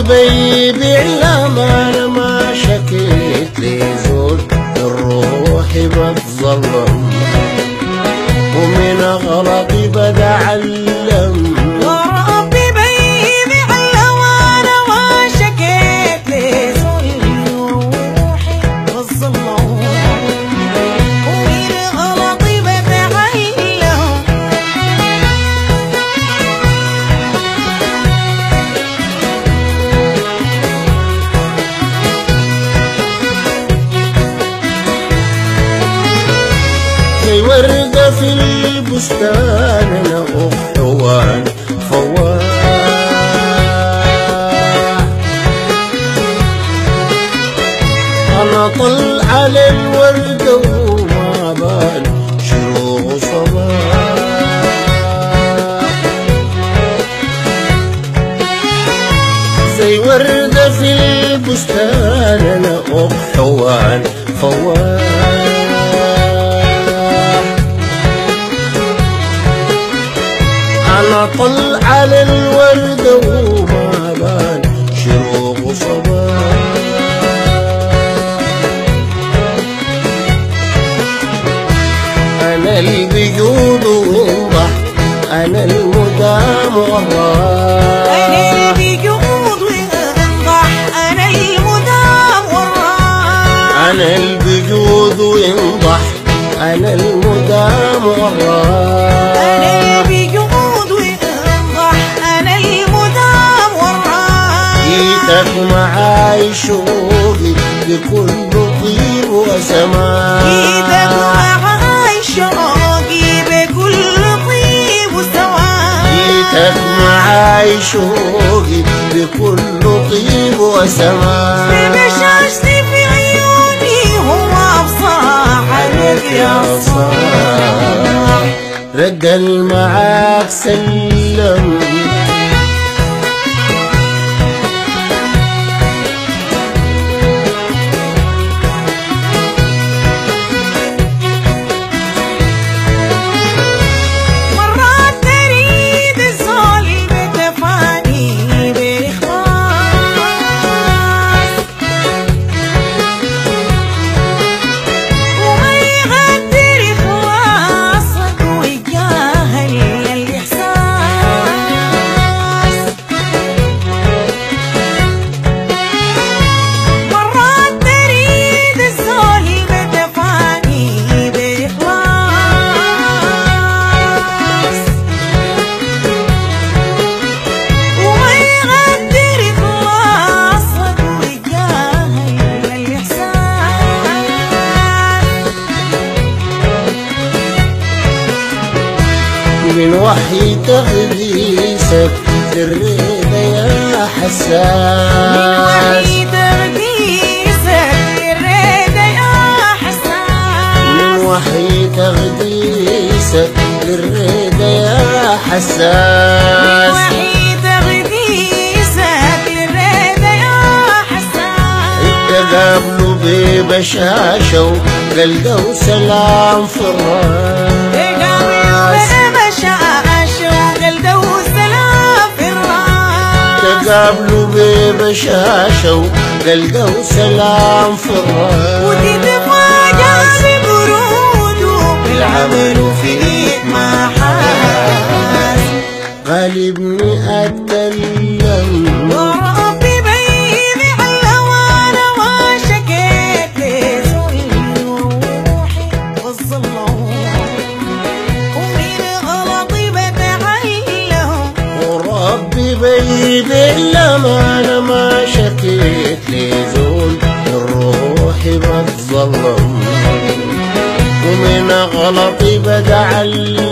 بي بالأمانة ما شكيت لي زول الروح بتظلم ومن غلطي بدأ علم وربي بي بالأمانة ما شكيت لي زول روحي بتظلم ومن غلطي بدأ علم زي وردة في البستان أنا أخوان فواح أنا طل على الوردة وما بال شروق صباح زي وردة في البستان أنا أخوان فواح أنا طل على الوردة وما بان شروق صباح أنا البيوض وانضح أنا المدام وراء أنا البيوض وانضح أنا المدام وراء أنا البيوض وانضح أنا المدام وراء أنا البيوض جيتك معاي شوقي بكل طيب وسماء جيتك معاي شوقي بكل طيب وسماء جيتك معاي شوقي بكل طيب وسماء ببشاشتي في عيوني هو بصاحبك يا صاح رجل معاك سلم من وحي تغذيسك الرضا يا حساس من وحي تغذيسك الرضا يا حساس من وحي تغذيسك الرضا يا حساس من وحي تغذيسك الرضا يا حساس تقابلوا ببشاشة وقلقة وسلام في الراس تقابلوا ببشاشة وقلقة وسلام في الراس وتتفاجأ ببروده بالعمل فيك ما حاس غالبني أتكلم وربي بيني بالأمانة ما شكيت لي زول روحي والظلم ومن غلطي بتعلم وربي بي بالأمانة ما شكيت لي زول الروح بتظلم ومن غلطي بدعل